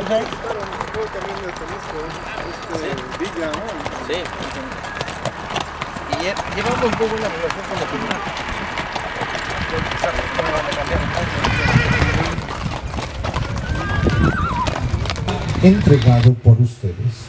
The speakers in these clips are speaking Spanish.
Villa, ¿no? Sí. Y llevamos muy buena relación con la comunidad. Entregado por ustedes.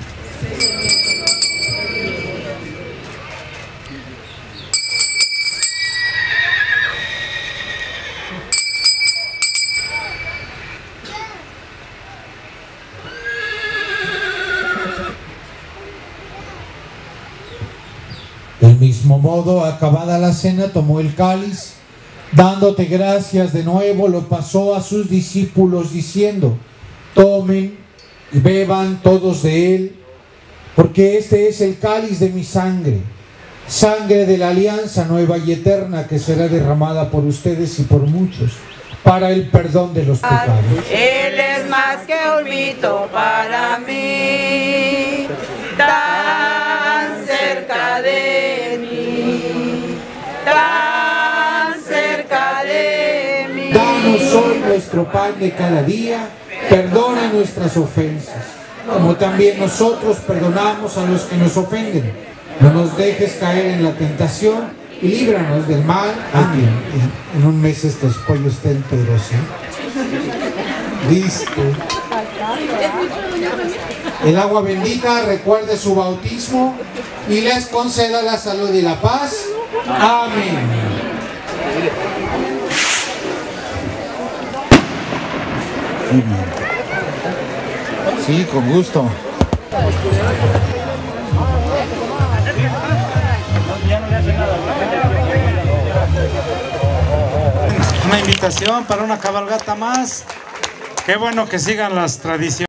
Del mismo modo, acabada la cena, tomó el cáliz, dándote gracias de nuevo, lo pasó a sus discípulos diciendo: tomen y beban todos de él, porque este es el cáliz de mi sangre, sangre de la alianza nueva y eterna, que será derramada por ustedes y por muchos para el perdón de los pecados. Él es más que un mito para mí, tan cerca de mí, tan cerca de mí. Danos hoy nuestro pan de cada día, perdona nuestras ofensas, como también nosotros perdonamos a los que nos ofenden. No nos dejes caer en la tentación y líbranos del mal. Amén. En un mes estos pollos estén enteros, ¿eh? Listo. El agua bendita recuerde su bautismo y les conceda la salud y la paz. Amén. Muy bien. Sí, con gusto. Una invitación para una cabalgata más. Qué bueno que sigan las tradiciones.